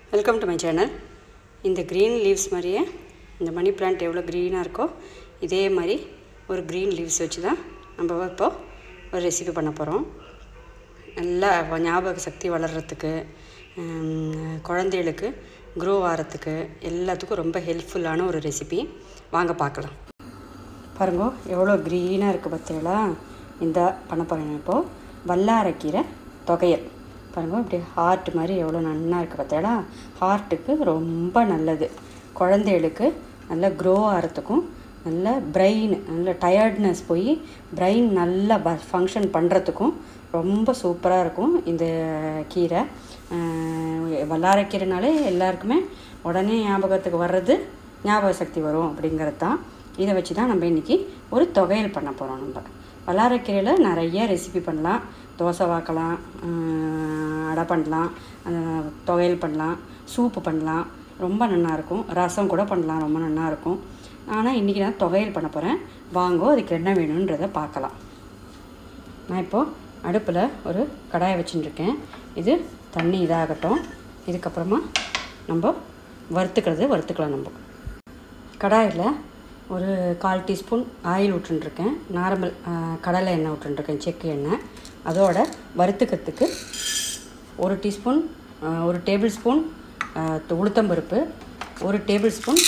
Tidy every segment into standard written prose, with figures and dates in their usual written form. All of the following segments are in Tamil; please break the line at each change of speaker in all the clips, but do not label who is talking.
Welcome to my channel. இந்த க்ரீன் லீவ்ஸ் மாதிரியே இந்த மணி பிளான்ட் எவ்வளோ க்ரீனாக இருக்கோ இதே மாதிரி ஒரு க்ரீன் லீவ்ஸ் வச்சு தான் நம்ம இப்போது ஒரு ரெசிபி பண்ண போகிறோம். நல்லா ஞாபக சக்தி வளர்கிறதுக்கு, குழந்தைகளுக்கு க்ரோ ஆகிறதுக்கு எல்லாத்துக்கும் ரொம்ப ஹெல்ப்ஃபுல்லான ஒரு ரெசிபி. வாங்க பார்க்கலாம். பாருங்க எவ்வளோ க்ரீனாக இருக்குது பார்த்தீங்களா. இந்த பண்ண போகிறேன் இப்போது வல்லாரைக்கீரை தொகையல். பாருங்கள் இப்படி ஹார்ட் மாதிரி எவ்வளோ நன்னா இருக்குது பார்த்தீங்களா. ஹார்ட்டுக்கு ரொம்ப நல்லது. குழந்தைகளுக்கு நல்லா க்ரோ ஆகிறதுக்கும், நல்ல பிரெயின் நல்ல டயர்ட்னஸ் போய் பிரெயின் நல்லா ஃபங்க்ஷன் பண்ணுறதுக்கும் ரொம்ப சூப்பராக இருக்கும் இந்த கீரை. வல்லாரைக்கீரைனாலே எல்லாருக்குமே உடனே ஞாபகத்துக்கு வர்றது ஞாபக சக்தி வரும் அப்படிங்கிறது தான். இதை வச்சு தான் நம்ம இன்றைக்கி ஒரு தொகையல் பண்ண போகிறோம். நம்ம வல்லாரைக்கீரையில் நிறைய ரெசிபி பண்ணலாம். தோசை வாக்கலாம், அடை பண்ணலாம், தொகையல் பண்ணலாம், சூப்பு பண்ணலாம், ரொம்ப நல்லாயிருக்கும். ரசம் கூட பண்ணலாம், ரொம்ப நல்லாயிருக்கும். ஆனால் இன்றைக்கி நான் தொகையல் பண்ண போகிறேன். வாங்கோ அதுக்கு என்ன வேணுன்றதை பார்க்கலாம். நான் இப்போது அடுப்பில் ஒரு கடாயை வச்சுட்டுருக்கேன். இது தண்ணி இதாகட்டும். இதுக்கப்புறமா நம்ம வறுத்துக்கலாம். நம்ம கடாயில் ஒரு 1/4 டீஸ்பூன் ஆயில் விட்டுருக்கேன். நார்மல் கடலை எண்ணெய் விட்டுருக்கேன், செக்கு எண்ணெய். அதோட வறுத்துக்கிறதுக்கு 1 டீஸ்பூன் 1 டேபிள் ஸ்பூன் உளுத்தம்பருப்பு, 1 டேபிள் ஸ்பூன்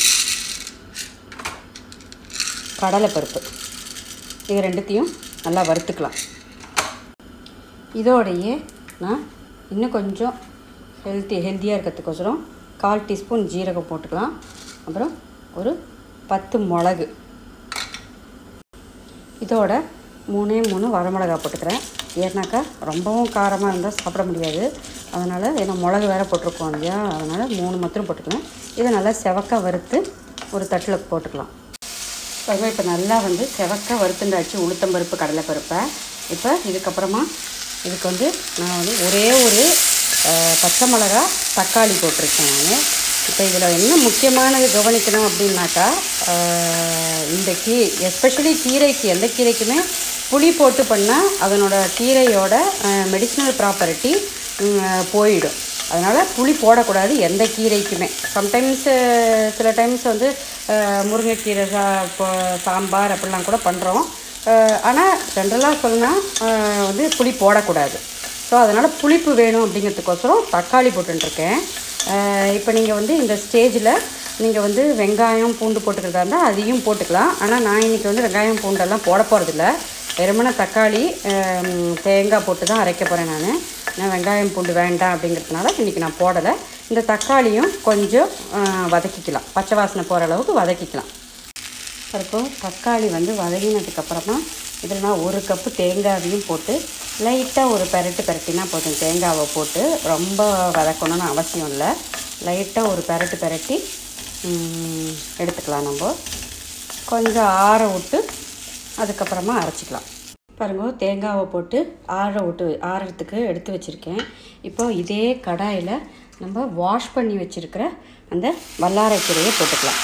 கடலைப்பருப்பு. இது ரெண்டுத்தையும் நல்லா வறுத்துக்கலாம். இதோடையே நான் இன்னும் கொஞ்சம் ஹெல்த்தியாக இருக்கிறதுக்கோசரம் 1/4 டீஸ்பூன் ஜீரகம் போட்டுக்கலாம். அப்புறம் ஒரு 10 மிளகு, இதோட 3 வரமிளகா போட்டுக்கிறேன். ஏன்னாக்கா ரொம்பவும் காரமாக இருந்தால் சாப்பிட முடியாது. அதனால் ஏன்னா மிளகு வேறு போட்டிருக்கோம் இல்லையா, அதனால் 3 மாத்திரம் போட்டுக்கலாம். இதை நல்லா செவக்க வறுத்து ஒரு தட்டில் போட்டுக்கலாம். இப்போ நல்லா செவக்க வறுத்துண்டாச்சு உளுத்தம்பருப்பு கடலைப்பருப்பை. இப்போ இதுக்கப்புறமா இதுக்கு நான் ஒரே ஒரு பச்சை மிளகா, தக்காளி போட்டிருக்கேன் நான். இப்போ இதில் என்ன முக்கியமானது கவனிக்கணும் அப்படின்னாக்கா, இந்த எஸ்பெஷலி கீரைக்கு, எந்த கீரைக்குமே புளி போட்டு பண்ணால் அதனோட கீரையோட மெடிசினல் ப்ராப்பர்ட்டி போயிடும். அதனால் புளி போடக்கூடாது எந்த கீரைக்குமே. சம்டைம்ஸு சில டைம்ஸ் முருங்கைக்கீரை சாம்பார் அப்படிலாம் கூட பண்ணுறோம். ஆனால் ஜென்ரலாக சொன்னால் புளி போடக்கூடாது. ஸோ அதனால் புளிப்பு வேணும் அப்படிங்கிறதுக்கோசரம் தக்காளி போட்டுருக்கேன். இப்போ நீங்கள் இந்த ஸ்டேஜில் நீங்கள் வெங்காயம் பூண்டு போட்டுக்கிறதா இருந்தால் அதையும் போட்டுக்கலாம். ஆனால் நான் இன்றைக்கி வெங்காயம் பூண்டெல்லாம் போட போகிறதில்ல. வெறுமனே தக்காளி தேங்காய் போட்டு தான் அரைக்க போகிறேன். நான் வெங்காயம் பூண்டு வேண்டாம் அப்படிங்கிறதுனால இன்றைக்கி நான் போடலை. இந்த தக்காளியும் கொஞ்சம் வதக்கிக்கலாம், பச்சை வாசனை போகிற அளவுக்கு வதக்கிக்கலாம். இப்போ தக்காளி வதங்கினதுக்கப்புறமா இதில் நான் 1 கப்பு தேங்காயையும் போட்டு லைட்டாக ஒரு பெரட்டினா போதும். தேங்காவை போட்டு ரொம்ப வதக்கணும்னு அவசியம் இல்லை. லைட்டாக ஒரு பெரட்டி எடுத்துக்கலாம். நம்ம கொஞ்சம் ஆற விட்டு அதுக்கப்புறமா அரைச்சிக்கலாம். பாருங்க, தேங்காவை போட்டு ஆறத்துக்கு எடுத்து வச்சுருக்கேன். இப்போது இதே கடாயில் நம்ம வாஷ் பண்ணி வச்சுருக்கிற அந்த வல்லாரைக்கீரையை போட்டுக்கலாம்.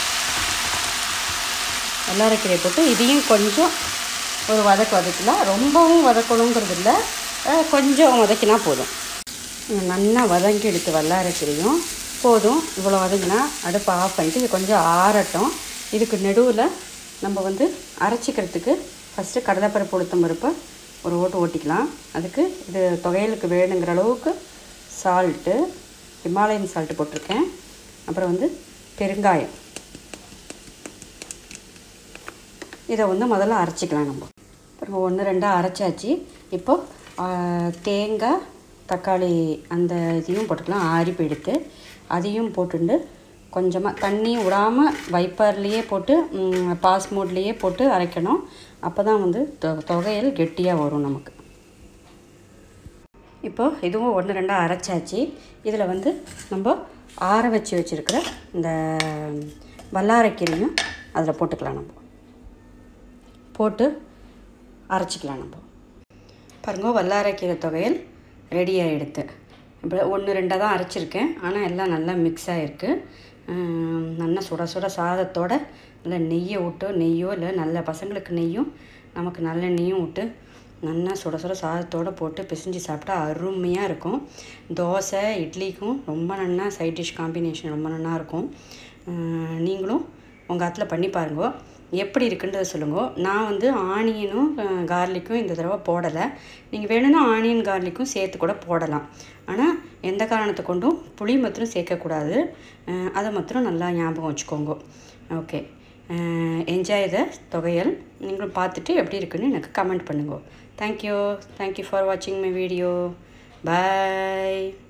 வல்லாரைக்கீரையை போட்டு இதையும் கொஞ்சம் ஒரு வதக்கலாம். ரொம்பவும் வதக்கணுங்கிறது இல்லை, கொஞ்சம் வதக்கினா போதும். நல்லா வதங்கி எடுத்து வல்லாரைக்கீரையும் போதும். இவ்வளோ வதங்கினா அடுப்பை ஆஃப் பண்ணிவிட்டு இது கொஞ்சம் ஆறட்டும். இதுக்கு நடுவில் நம்ம அரைச்சிக்கிறதுக்கு ஃபஸ்ட்டு கடலைப்பருப்பு உளுத்தம்பருப்பை ஒரு ஓட்டிக்கலாம். அதுக்கு இது தொகையலுக்கு வேணுங்கிற அளவுக்கு சால்ட்டு, ஹிமாலயன் சால்ட்டு போட்டிருக்கேன். அப்புறம் பெருங்காயம். இதை முதல்ல அரைச்சிக்கலாம். நம்ம இப்போ 1-2 அரைச்சாச்சு. இப்போது தேங்காய் தக்காளி அந்த இதையும் போட்டுக்கலாம். ஆரிப்பு எடுத்து அதையும் போட்டுண்டு கொஞ்சமாக தண்ணி விடாமல் வைப்பர்லேயே போட்டு பாஸ் மோட்லேயே போட்டு அரைக்கணும். அப்போ தான் தொகையல் கெட்டியாக வரும் நமக்கு. இப்போது இதுவும் 1-2 அரைச்சாச்சு. இதில் நம்ம ஆற வச்சுருக்கிற இந்த வல்லாரைக்கீரையும் அதில் போட்டுக்கலாம். நம்ம போட்டு அரைச்சிக்கலாம். நம்ம பாருங்க, வல்லாரைக்கீரை தொகையல் ரெடி ஆகிடுது. இப்போ 1-2 தான் அரைச்சிருக்கேன். ஆனால் எல்லாம் நல்லா மிக்ஸ் ஆகிருக்கு. நல்லா சுட சாதத்தோடு நல்லா நெய்யை விட்டு, நெய்யோ இல்லை நல்ல பசங்களுக்கு நெய்யும் நமக்கு நல்ல நெய்யும் விட்டு நல்லா சுட சுட சாதத்தோடு போட்டு பிசைஞ்சு சாப்பிட்டா அருமையாக இருக்கும். தோசை இட்லிக்கும் ரொம்ப நல்லா சைட் டிஷ் காம்பினேஷன் ரொம்ப நல்லா இருக்கும். நீங்களும் உங்கள் ஆத்தில் பண்ணி பாருங்க, எப்படி இருக்குன்றதை சொல்லுங்க. நான் வந்து ஆனியனும் கார்லிக்கும் இந்த தடவை போடலை. நீங்கள் வேணும்னா ஆனியன் கார்லிக்கும் சேர்த்து கூட போடலாம். ஆனால் எந்த காரணத்தை கொண்டும் புளி மாத்திரம் சேர்க்கக்கூடாது. அதை மாத்திரம் நல்லா ஞாபகம் வச்சுக்கோங்க. ஓகே, என்ஜாய் த துவையல். நீங்களும் பார்த்துட்டு எப்படி இருக்குன்னு எனக்கு கமெண்ட் பண்ணுங்க. தேங்க்யூ ஃபார் வாட்சிங் மை வீடியோ. பாய்.